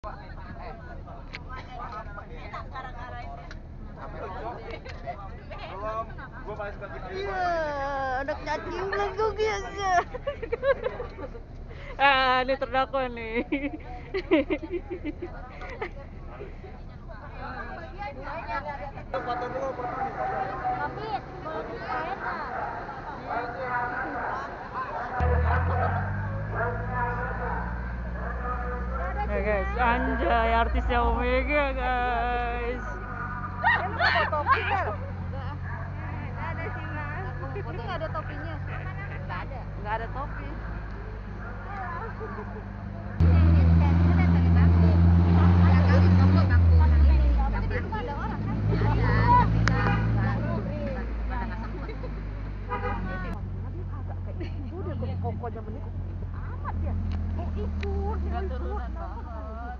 Iya, anak cacing melengkung ya. Ini terdakwa nih. Foto dulu, foto nih, foto. Kapit, Ya guys, anjay artisnya Omega guys. Ada topi kan? ada sih mas. Ini nggak ada topinya. Nggak ada topi. Kokonya menikah amat ya. Oh ikut, turunan banget.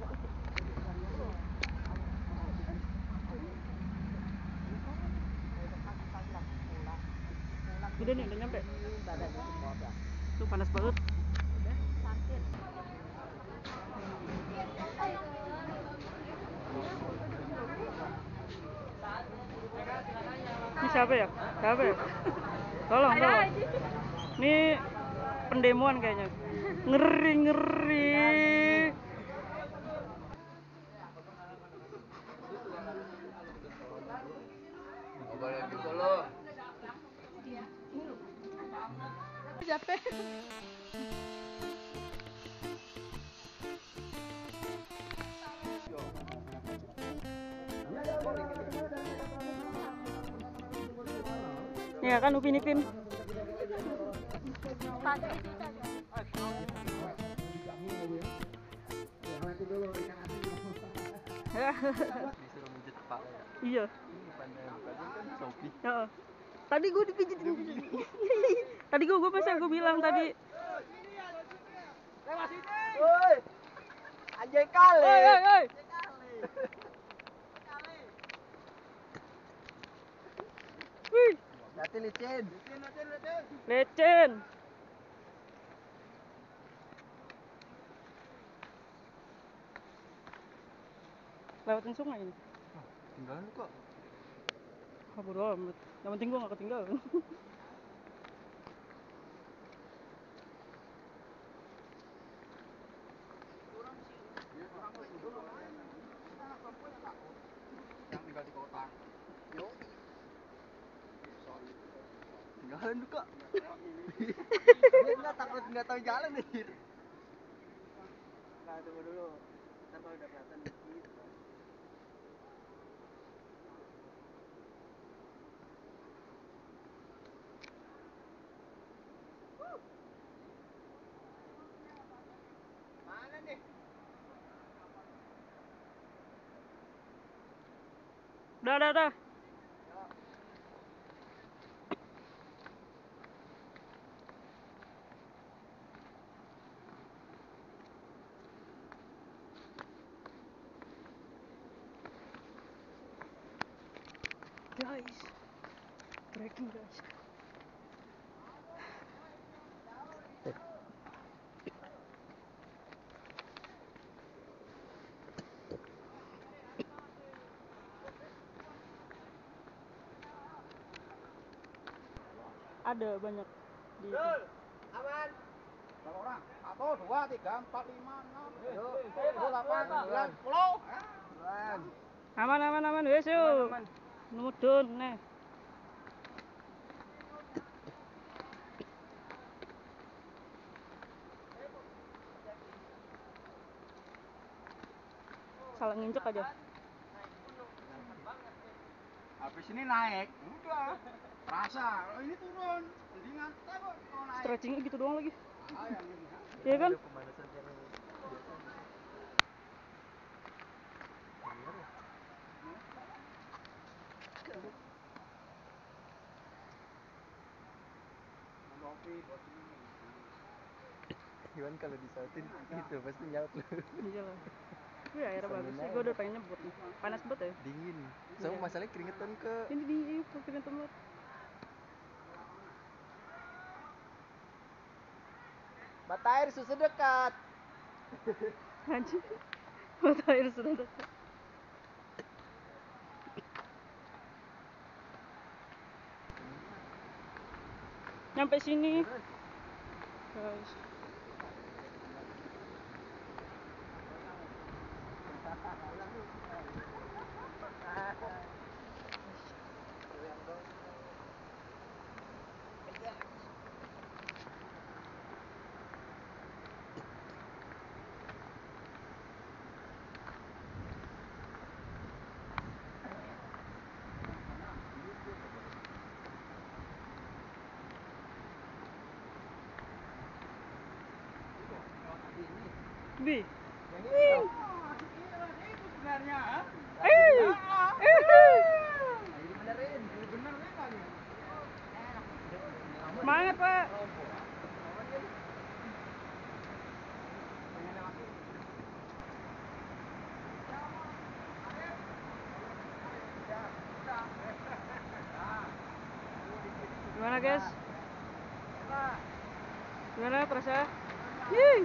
Udah nih, udah nyampe. Tuh panas banget. Ini siapa ya? Siapa ya? Tolong. Ini pendemoan kayaknya. Ngeri. Siapa? Ya kan Upin Ipin. Disuruh mijit kepala ya. Iya. Ya. Tadi gue dipijitin. Tadi gue bilang tadi. Woi. Anjay kali. Oi. Wih, Hati licin. lecen. Lewatin sungai ini. Tinggalan kok. Bodo amat. Yang penting gue gak ketinggalan. Yang tinggal di kota. Yo. Tinggalan kok. Dia nggak takut nggak tahu jalan nih. Nah, tunggu dulu. Ntar kalau udah kelihatan dikit. Mana nih? Dah. Guys, breaking guys. Ada banyak di Aman. Berapa orang? 1, 2, 3, 4, 5, 6, 7, 8, 9, 10. aman wes yuk. Mudun nih. Salah nginjek aja. Habis ini naik, udah. Rasa, kalau ini turun. Mendingan kalau naik. Stretchingnya gitu doang lagi. Yang ini. Iya kan? Pemanasan yang Iwan kalau disautin itu pasti nyaut lu. Iya lah. Wih airnya bagus sih, gue udah pengen nyebut nih. Panas banget ya? Dingin. So masalahnya keringetan ke. Ini di keringetan tempat. Mata air susu dekat. Anjing. Mata air sudah datang. Nyampe sini. Guys. Bi. Sebenarnya. Semangat, Pak. Gimana, guys? Gimana perasaan? Yeay.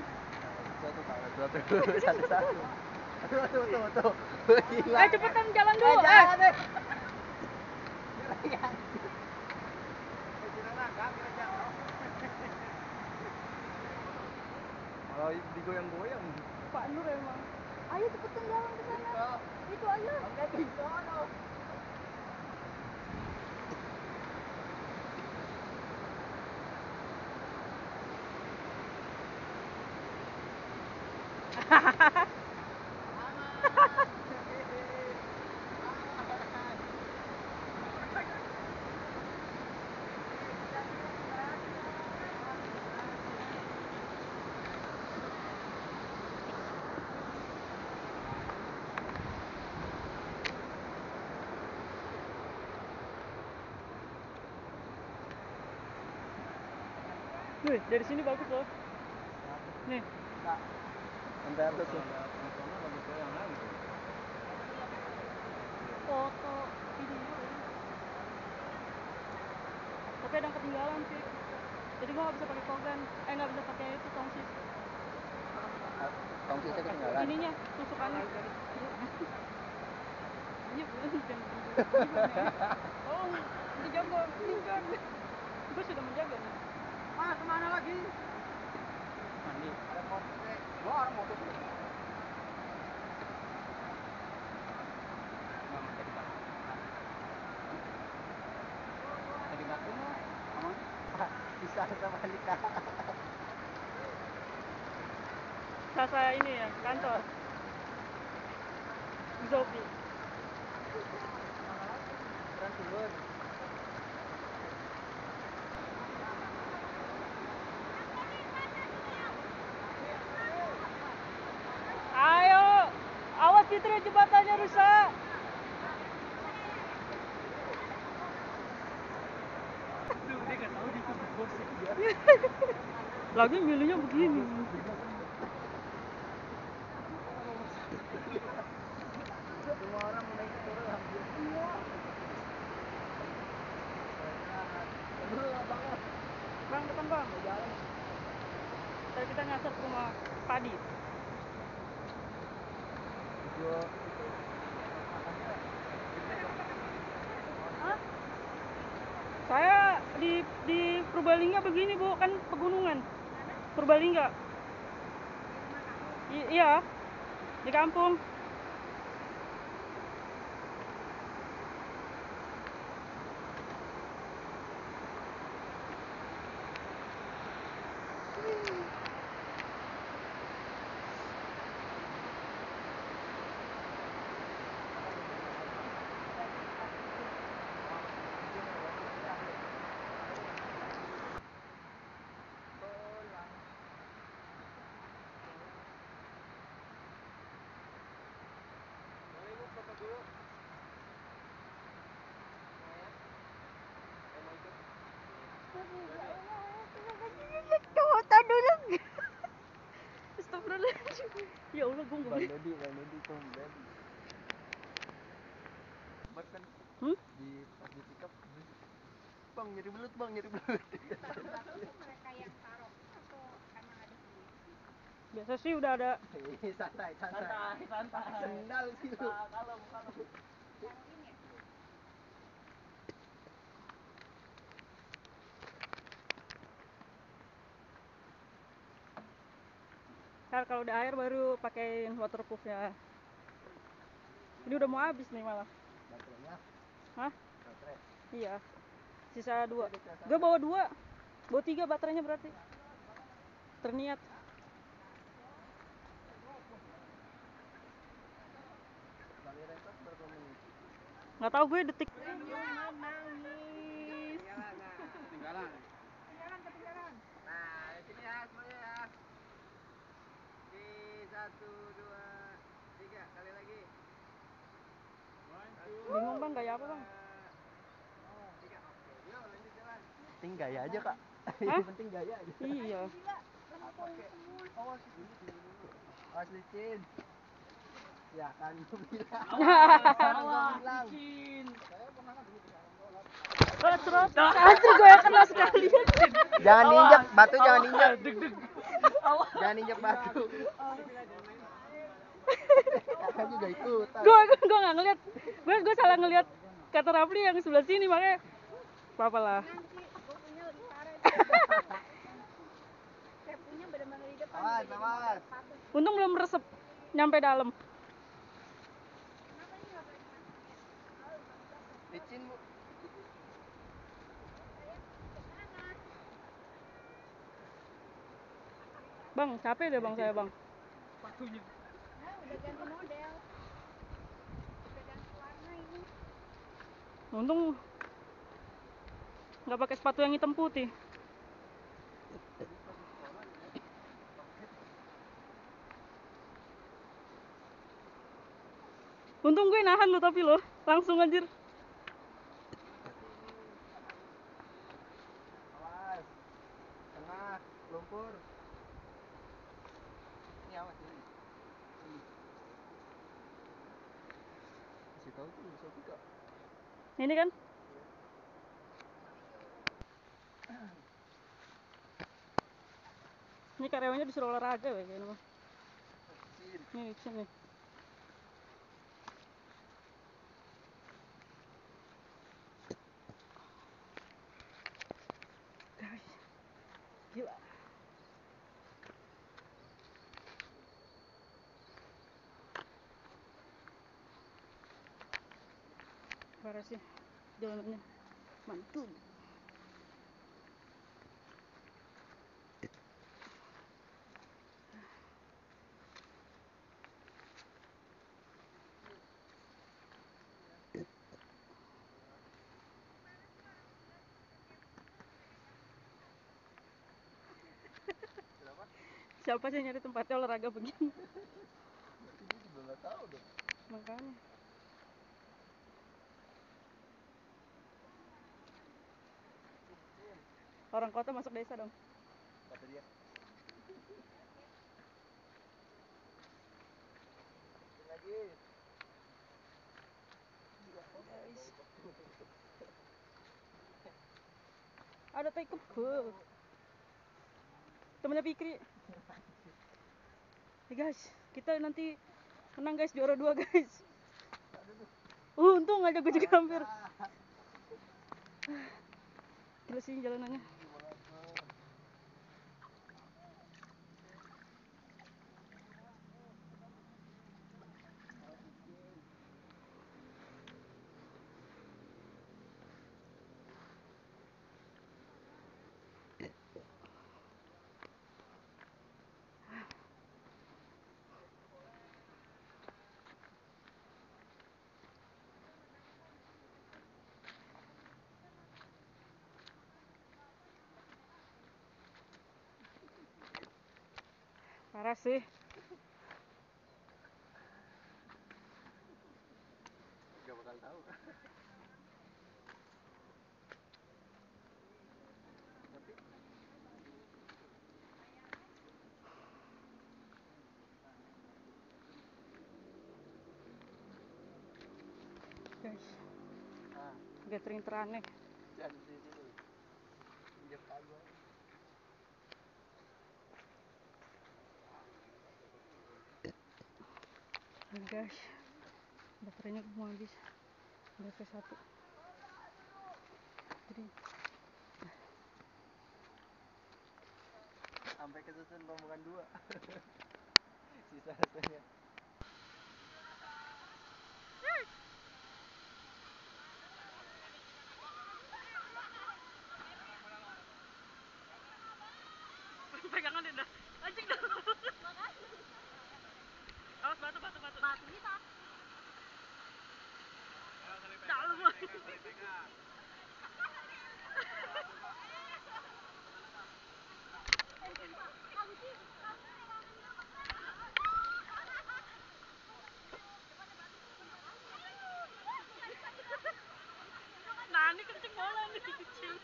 Satu. Tuh. Gila. Cepetan jalan dulu. Jalan deh. Kalau digoyang-goyang. Pak Nur emang. Ayo cepetan jalan ke sana. Itu aja. Nih, dari sini bagus loh. Nih. Sampai atas tuh. Foto, video. Tapi ada yang ketinggalan sih. Jadi gua nggak bisa pakai kogan. Nggak bisa pakai itu tongsis. Tongsisnya ketinggalan. Ininya, tusukannya. Iya, bukan jangan. Oh, dijaga, dijaga. Gua sudah menjaga nih. Mas, kemana lagi? Mandi. Ada motor. Gua orang motor. Tadi batu mau. Bisa sama Lika. Sasa ini ya, kantor. Zopi. Kurang turun. Ayo, awas Fitri, jembatannya rusak. Lagi milihnya begini. Semua orang naik turun hampir semua. Bang, depan bang. Tadi kita nyasar ke rumah padi. Hah? Saya di Purbalingga begini bu, kan pegunungan. Purbalingga. Iya, di kampung. Coba dulu. Astagfirullahaladzim. Ya Allah, gue Bang Dodi komplain. Bahkan pas di pick up, bang nyeri belut. Mereka yang taruh atau emang ada sendiri? Biasa sih udah ada. Santai. Sendal sih lu. Kalem. Ntar kalau udah air baru pakein waterproof ya. Ini udah mau habis nih malah. Baterainya. Hah? Baterai. Iya. Sisa 2. Gue bawa 2. Bawa 3 baterainya berarti. Terniat. Kali record berapa menit? Nggak tahu gue detik. Ketinggalan. Nah, di sini ya semuanya ya. Oke, 1, 2, 3 kali lagi. Bingung bang, gaya apa bang? 3. Oke, yuk lanjut jalan. Penting gaya aja kak. Hah? Yang penting gaya aja. Iya. Awas licin. Ya kan gue bilang. Awas licin. Serot. Anjir gue yang kena sekali. Jangan diinjak batu, jangan diinjak. Jangan injak batu. Kakak juga ikutan. Gue nggak ngeliat. Gue salah ngeliat kata Rafli yang sebelah sini makanya. Apa lah. Saya punya benar-benar di depan. Awas. Untung belum resep nyampe dalam. Licin bu. Bang, capek deh bang saya bang. Nah, udah ganti model. Udah ganti warna ini. Untung nggak pakai sepatu yang hitam putih. Untung gue nahan lo tapi lo langsung anjir. Awas. Tengah lumpur. Ini awas ini. Kasih tahu tuh bisa buka. Ini kan? Ini karyawannya disuruh olahraga ya kayaknya bang. Ini licin nih. Guys, gila. Parah sih jalanannya, mantul. Siapa sih nyari tempatnya olahraga begini? Ini juga nggak tahu dong. Makanya. Orang kota masuk desa dong. Kata dia. Lagi. Guys. Ada tai kebo. Temennya Fikri. Guys, kita nanti menang guys, juara 2 guys. Untung aja gue juga hampir. Gila sih jalanannya. Parah sih. Gak bakal tahu. Guys, gathering teraneh. Jangan di sini. Injak aja. guys, baterainya mau habis. BP1 jadi sampai kesusun rombongan 2. Sisa-sisanya. pegangan deh dah. Anjing dah. Awas batu. Batu kita. Dalam. Nah, ini kencing bola nih, kecil.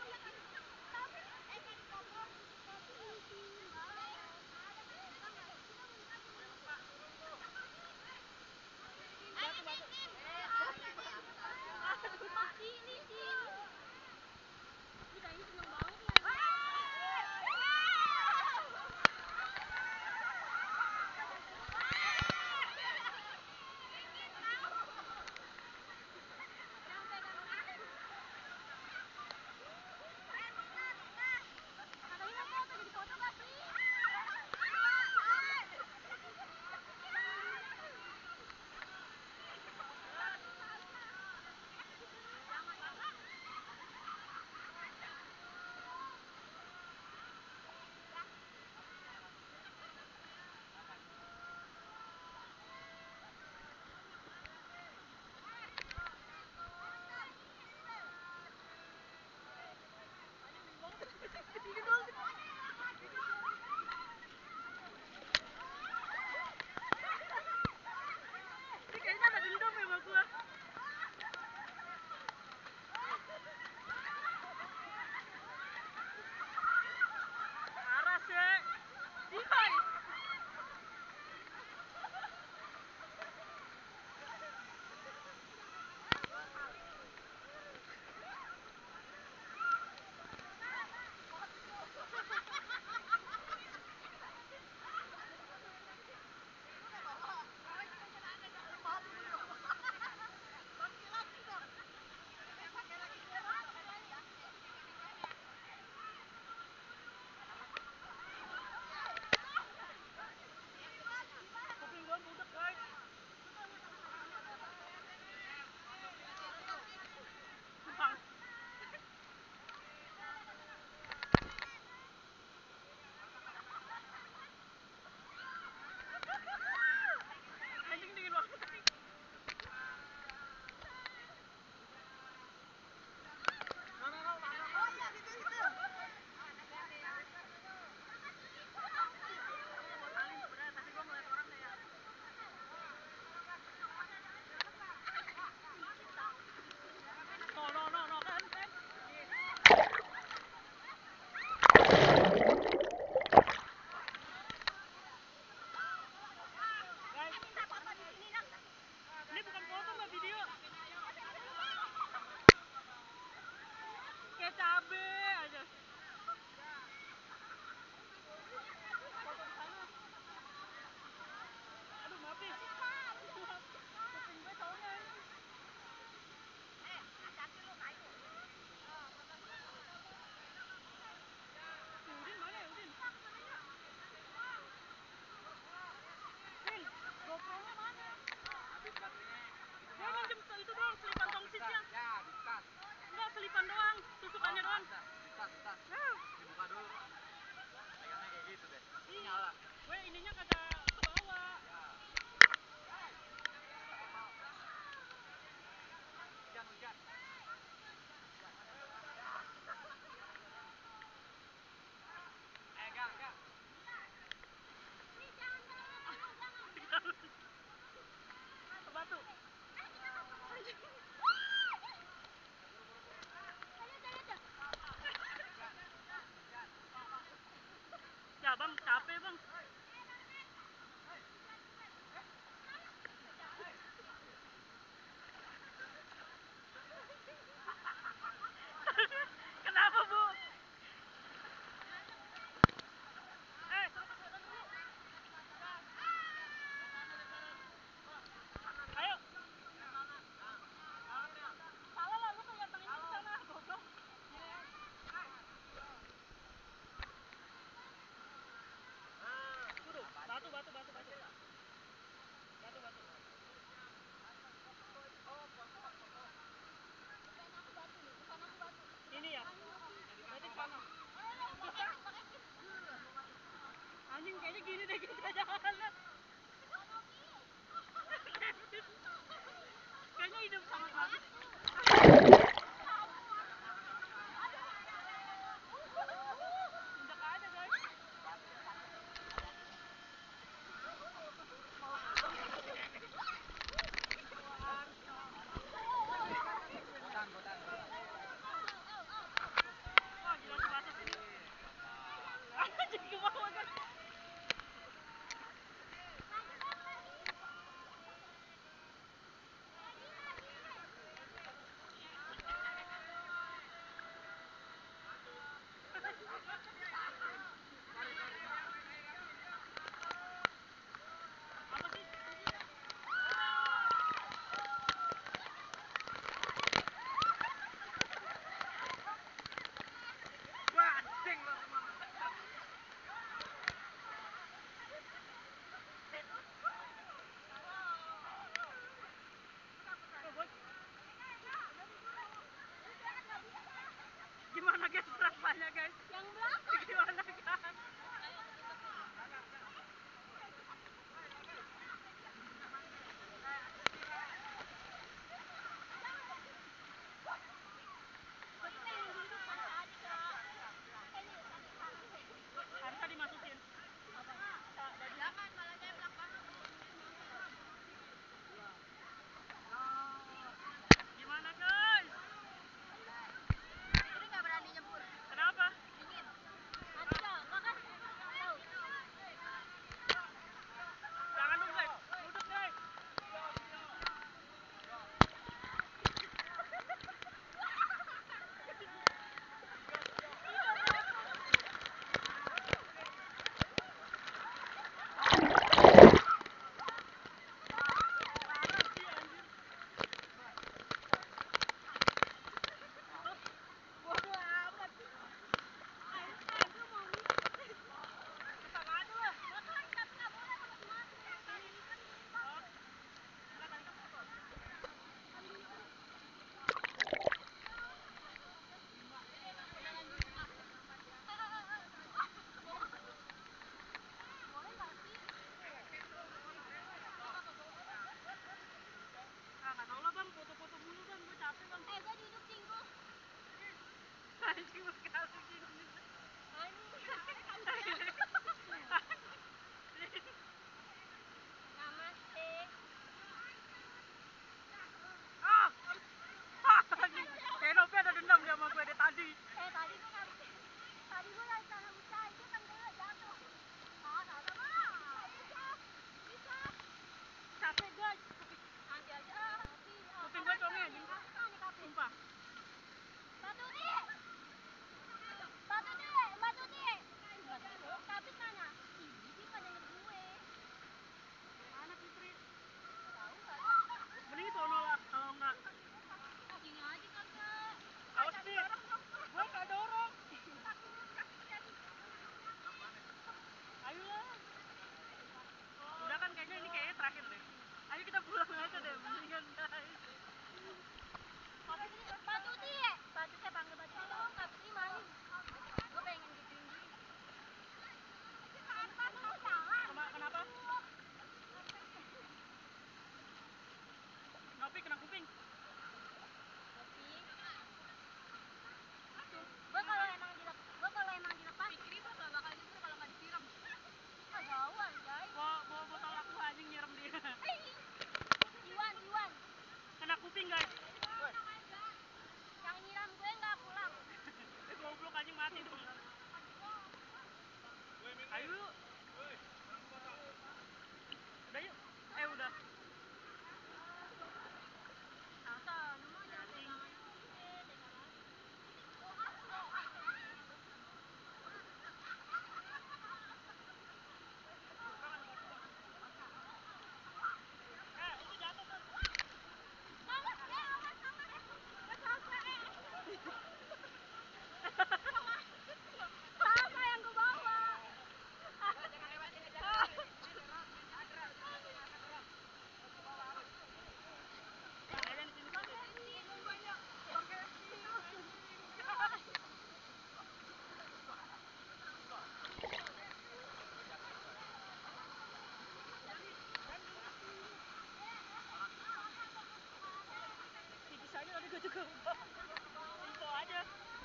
Info aja.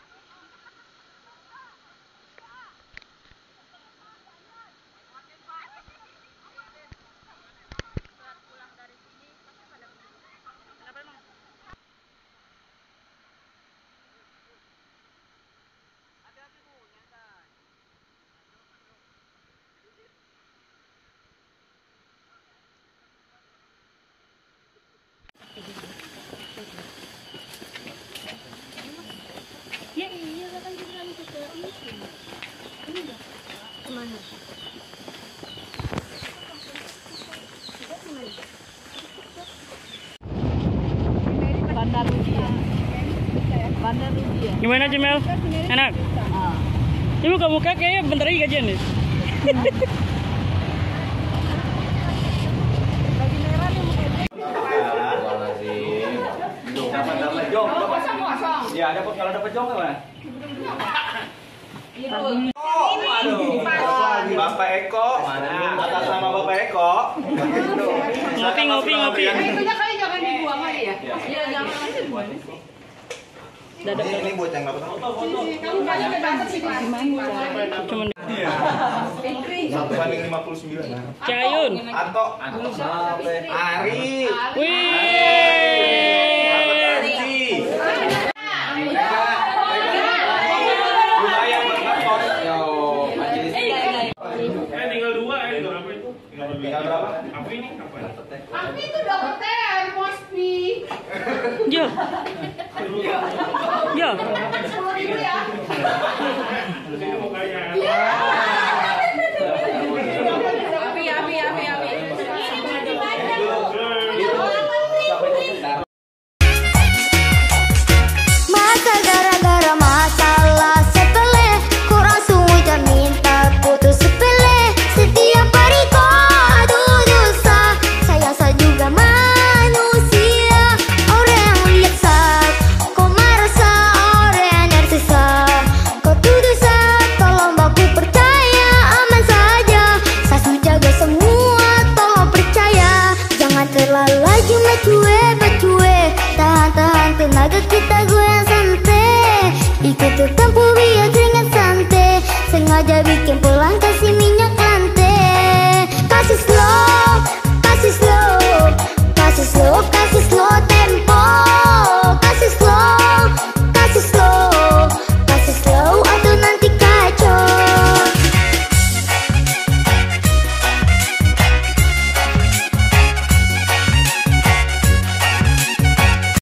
Saat pulang dari sini pasti pada begitu. Kenapa emang? Hati-hati Bu, nyantai. Ya iya kan kita lanjut ke ini. Ini udah kemana? Bandar Rudia. Bandar Rudia. Gimana Cimel? Enak? Ini muka-muka kayaknya bentar lagi gajian nih. Dapat jong. Ya, dapat kalau dapat jong gimana? Bapak Eko. Atas nama Bapak Eko. Ngopi. Itunya kali jangan dibuang aja ya. Iya, jangan dibuang. Ini buat yang dapat foto. Kamu banyak dapat sih. Cuman 1/59. Cayun. Anto. Ari. Wih. Lumayan berkos. Yo, majelis. Tinggal 2 berapa itu? Tinggal berapa? Apa ini? Apa? Aku itu dokter, Mospi. Jo. 10.000 ya. Ini mau kaya. Api. Masa gara-gara masalah sepele, kurang sungguh minta putus sepele. Setiap hari kau adu dosa, saya juga manusia. Orang yang lihat saat kau merasa orang yang tersesat, kau tuduh saat tolong baku percaya aman saja. Saya jaga semua, tolong percaya. Jangan terlalu laju bacue, tahan tenaga kita goyang santai. Ikut tempo biar ringan santai, sengaja bikin